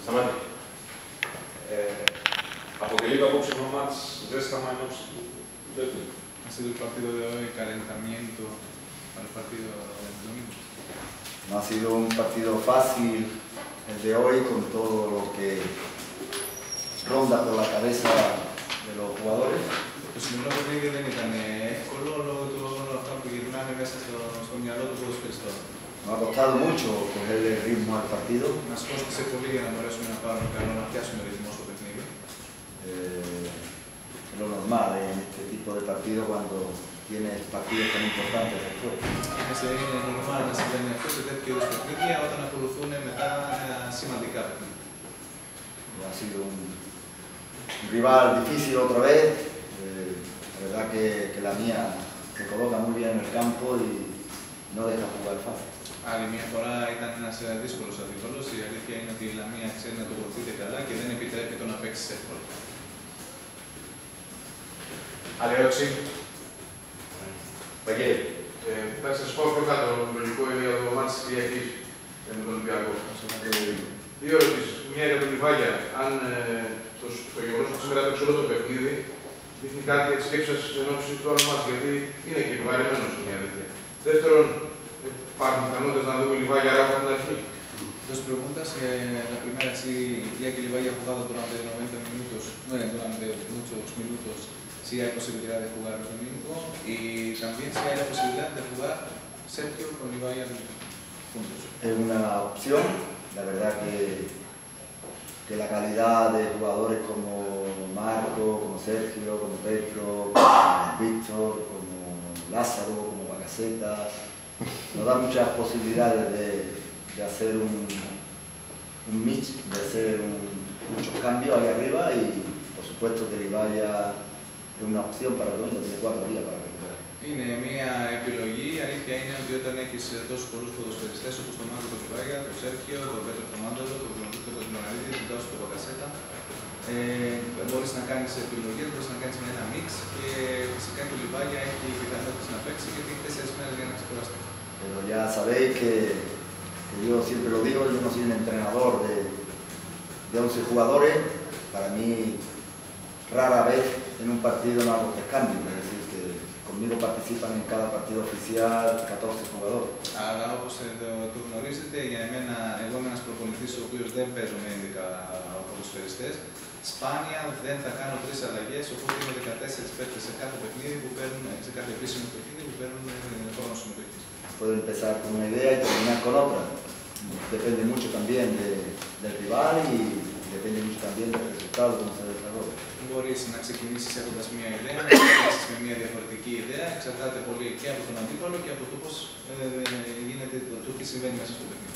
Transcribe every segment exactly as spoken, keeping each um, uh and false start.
Σταμάτη. Eh, αποτελεί το απόψινο μάτς ζέσταμα ενός δεύτερου. Ha sido el partido de hoy calentamiento para el partido del domingo. No ha sido un partido fácil el de hoy con todo lo que ronda por la cabeza de los jugadores. Το σημερινό παιχνίδι δεν ήταν εύκολο λόγω του όλων αυτών που γυρνάνε μέσα στο, στο μυαλό του ποδοσφαιριστών. Nos ha costado mucho cogerle el ritmo al partido. Μας κόστησε πολύ για να μπορέσουμε να πάρουμε καλό, να πιάσουμε ρυθμό στο παιχνίδι. Eh, lo normal en este tipo de partido cuando tienes partidos tan importantes después. Έτσι είναι normal να συμβαίνει αυτό σε τέτοιου είδους παιχνίδια όταν ακολουθούν μετά σημαντικά παιχνίδια. Ha sido un, un rival difícil otra vez. Eh, la verdad que, que la mía se coloca muy bien en el campo y no deja jugar fácil. Άλλη μια φορά ήταν ένας δύσκολος αντίπαλος. Η αλήθεια είναι ότι η Λαμία ξέρει να τοποθετείται καλά και δεν επιτρέπει το να παίξει εύκολα. Άλλη ερώτηση. Βαγγέλη. Θα σας πω πιο κάτω το λογικό για το μάτς της Κυριακής με τον Ολυμπιακό. Δύο ερωτήσεις. Μια για τον Λιβάγια. Αν ε, το, το γεγονός ότι σήμερα έπαιξε όλο το παιχνίδι δείχνει κάτι για τη σκέψη σας εν ώψη του άλλου μάτς, γιατί είναι και επιβαρημένος μια αλήθεια. Δεύτερον, υπάρχουν πιθανότητες να δούμε Λιβάγια Ράφα από την αρχή. Dos preguntas. Eh, la primera, si ya que Livaja ha jugado durante noventa minutos, bueno, durante muchos minutos, si hay posibilidad de jugar el domingo y también si hay la posibilidad de jugar Sergio con Livaja juntos. Es una opción, la verdad que, que la calidad de jugadores como Marco, como Sergio, como Petro, como Víctor, como Lázaro, como Bacaseta, nos da muchas posibilidades de, de hacer un, un mix, de hacer un, muchos cambios ahí arriba y por supuesto que Livaja es una opción para el domingo, tiene cuatro días para recuperar. Είναι μια επιλογή. Η αλήθεια είναι ότι όταν έχεις τόσους πολλούς ποδοσφαιριστές όπως τον Μάρκο, τον Λιβάγια, τον Σέρχιο, τον Πέτρο, τον Μάντολο, τον Γνωρίτο, τον Γνωρίδη, τον Τάσο, τον Πακασέτα, ε, μπορείς να κάνεις επιλογές, μπορείς να κάνεις με ένα μίξ και φυσικά και ο Λιβάγια έχει πιθανότητες να παίξει γιατί έχει τέσσερις μέρες για να ξεκουραστεί. Pero ya sabéis que, que yo siempre lo digo, yo no soy un entrenador de, de once jugadores, para mí rara vez en un partido no hago tres cambios, es decir, que conmigo participan en cada partido oficial catorce jugadores. Αλλά όπως το, το γνωρίζετε, για εμένα, εγώ είμαι ένας προπονητής ο οποίος δεν παίζω με έντεκα ποδοσφαιριστές. Σπάνια δεν θα κάνω τρεις αλλαγές, οπότε είναι δεκατέσσερις παίκτες σε κάθε παιχνίδι που παίρνουν, σε κάθε επίσημο παιχνίδι που παίρνουν χρόνο συμμετοχής. Puedo empezar con una idea y terminar con otra. Depende mucho también de, del rival y depende mucho también del resultado, cómo se desarrolla. Μπορείς να ξεκινήσεις έχοντας μία ιδέα, να ξεκινήσεις με μία διαφορετική ιδέα, εξαρτάται πολύ και από τον αντίπαλο και από το πώς ε, γίνεται το, το τι συμβαίνει μέσα στο παιχνίδι.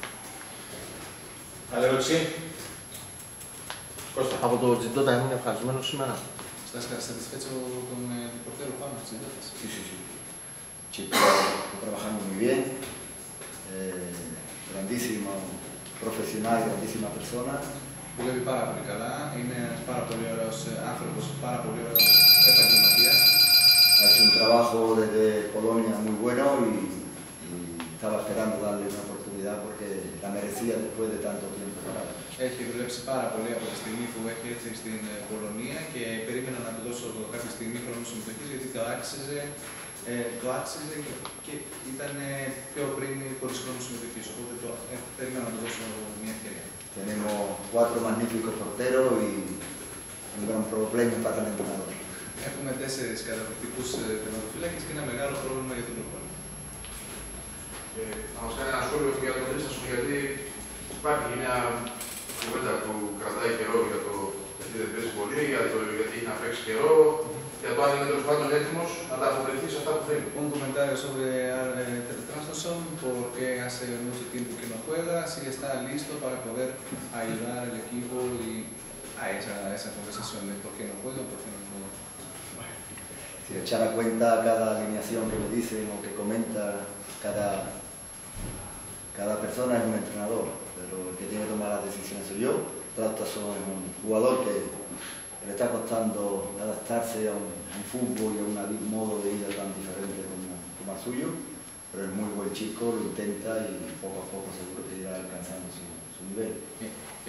Άλλη ερώτηση. Κώστα. Από το Τζιντότα έμεινε ευχαρισμένος σήμερα. Estás satisfecho con el portero Juan Childotas? Sí, sí, sí. Chico, está trabajando muy bien, eh, grandísimo profesional, grandísima persona. Δουλεύει πάρα πολύ καλά, είναι ένας πάρα πολύ ωραίος άνθρωπος, πάρα πολύ ωραίος επαγγελματίας. Ha hecho un trabajo desde Polonia muy bueno y, y estaba esperando darle una oportunidad porque la merecía después de tanto tiempo parado. Έχει δουλέψει πάρα πολύ από τη στιγμή που έχει έρθει στην Πολωνία και περίμενα να του δώσω κάποια στιγμή χρόνο συμμετοχής γιατί το άξιζε, ε, το άξιζε και, και ήταν πιο πριν χωρίς χρόνο συμμετοχής. Οπότε το, ε, περίμενα να του δώσω μια ευκαιρία. Tenemos cuatro magníficos porteros y un gran problema para el entrenador. Έχουμε τέσσερις καταπληκτικούς τερματοφύλακες και ένα μεγάλο πρόβλημα για τον προπονητή. Θα μας κάνει ένα σχόλιο για τον Χρήστα σου, γιατί υπάρχει μια κουβέντα που κρατάει καιρό για το γιατί δεν παίζει πολύ, για το γιατί έχει να παίξει καιρό, για το αν είναι τέλος πάντων έτοιμος να τα αποκριθεί σε αυτά που θέλει. Un comentario sobre eh, Traustason, porque hace mucho tiempo que no juega, si está listo para poder ayudar al equipo y a esa, a esa conversación de por qué no juega, por qué no juega. Si echar a cuenta cada alineación que me dicen o que comenta, cada, cada persona es un entrenador, pero el que tiene que tomar las decisiones soy yo. Traustason es un jugador que le está costando adaptarse a un, a un fútbol y a un modo de vida tan diferente como, como el suyo, pero es muy buen chico, lo intenta y poco a poco seguro que irá alcanzando su, su nivel. Και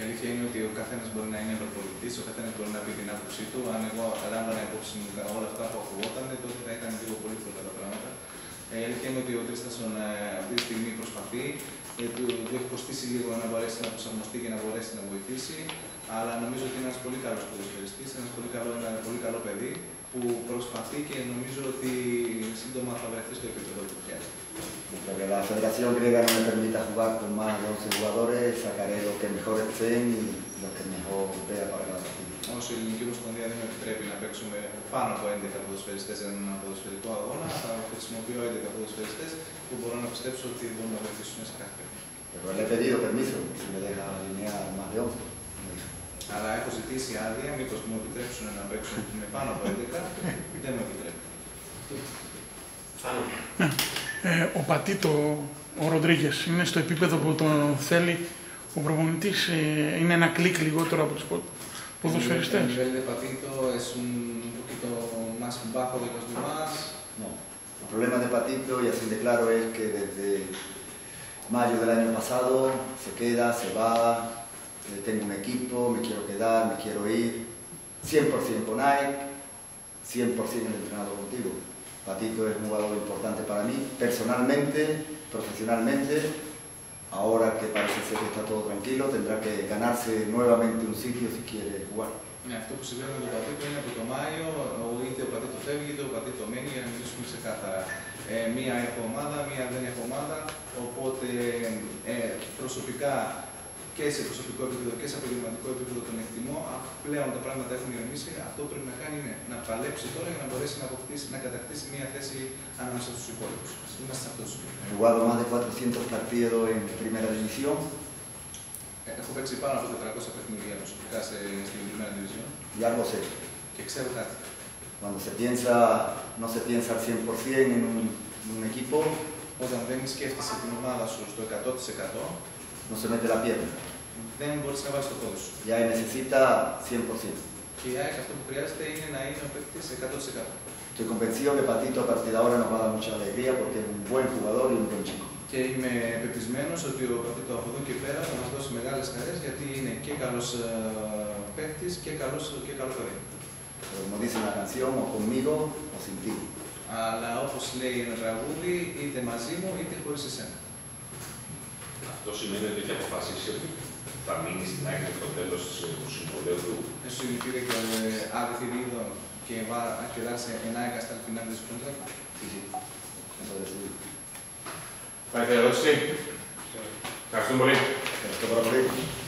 Η αλήθεια είναι ότι ο καθένας μπορεί να είναι ευρωπολιτής, ο καθένας μπορεί να πει την άποψή του. Αν εγώ λάμβανα υπόψη μου όλα αυτά που ακουγόταν, τότε θα ήταν λίγο πολύ πολλά τα πράγματα. Ε, η αλήθεια είναι ότι ο Τρίστασον ε, αυτή τη στιγμή προσπαθεί. Ε, του, του έχει κοστίσει λίγο να μπορέσει να προσαρμοστεί και να μπορέσει να βοηθήσει. Αλλά νομίζω ότι είναι ένας πολύ καλός ποδοσφαιριστής, ένας πολύ καλό, ένα πολύ καλό παιδί που προσπαθεί και νομίζω ότι σύντομα θα βρεθεί στο επίπεδο που χρειάζεται. Porque la federación griega no me permita jugar con más de once jugadores, sacaré los que mejor estén y los que mejor vea para cada partido. Όσο η Ελληνική Ομοσπονδία δεν με επιτρέπει να παίξουμε πάνω από έντεκα ποδοσφαιριστές σε έναν ποδοσφαιρικό αγώνα, θα χρησιμοποιώ έντεκα ποδοσφαιριστές που μπορώ να πιστέψω ότι μπορούν να βοηθήσουν σε κάθε παιχνίδι. Pero le he pedido permiso, si me deja alinear más de once. Αλλά έχω ζητήσει άδεια, μήπως μου επιτρέψουν να παίξουν με πάνω από έντεκα, δεν μου επιτρέπει. Ε, ο Πατήτο, ο Ροντρίγκες, είναι στο επίπεδο που τον θέλει ο προπονητής, ε, είναι ένα κλικ λιγότερο από τους ποδοσφαιριστές. El nivel de Patito es un poquito más bajo de los demás. No. El problema de Patito, y así de claro, es que desde mayo del año pasado se queda, se va, eh, tengo un equipo, me quiero quedar, me quiero ir, cien por cien con Nike, cien por cien el entrenador contigo. Patito es un jugador importante para mí, personalmente, profesionalmente. Ahora que parece ser que está todo tranquilo, tendrá que ganarse nuevamente un sitio si quiere jugar. Ναι, αυτό που συμβαίνει με τον Πατήτο είναι από το Μάιο, είτε ο Πατήτο φεύγει είτε ο Πατήτο μένει, για να μιλήσουμε ξεκάθαρα. Ε, μία έχω ομάδα, μία δεν έχω ομάδα, οπότε ε, προσωπικά και σε προσωπικό επίπεδο και σε επαγγελματικό επίπεδο τον εκτιμώ. Πλέον τα πράγματα έχουν ηρεμήσει. Αυτό που πρέπει να κάνει είναι να παλέψει τώρα για να μπορέσει να, αποκτήσει, να κατακτήσει μια θέση ανάμεσα στους υπόλοιπους. Είμαστε σε αυτό το σημείο. He jugado más de cuatrocientos partidos en primera división. Έχω παίξει πάνω από τετρακόσια παιχνίδια προσωπικά σε, στην Primera División. Y algo sé. Και ξέρω κάτι. Cuando se piensa, no se piensa al cien por cien en un, en un equipo, Όταν δεν σκέφτεσαι την ομάδα σου στο εκατό τοις εκατό, no se mete la pierna. δεν μπορείς να βάλεις το πόδι σου. Ya necesita cien por cien. Και η ΑΕΚ αυτό που χρειάζεται είναι να είναι ο παίκτης εκατό τοις εκατό. Estoy convencido que Patito a partir de ahora nos va a dar mucha alegría porque es un buen jugador y un buen chico. Και είμαι πεπισμένος ότι ο Πατήτο από εδώ και πέρα θα μας δώσει μεγάλες χαρές γιατί είναι και καλός ε, παίκτης και, καλός, και καλό παιδί. Pero como dice la canción, o conmigo o sin ti. Αλλά όπως λέει ένα τραγούδι, είτε μαζί μου είτε χωρίς εσένα. Αυτό σημαίνει ότι έχει αποφασίσει ότι θα μείνει στην ΑΕΚ μέχρι το τέλος του συμβολέου του. Eso significa que ha decidido que va a quedarse en ΑΕΚ hasta el final de su contrato. Sí, sí. Eso es decidido. Υπάρχει ερώτηση? Ευχαριστούμε πολύ. Ευχαριστώ πάρα πολύ.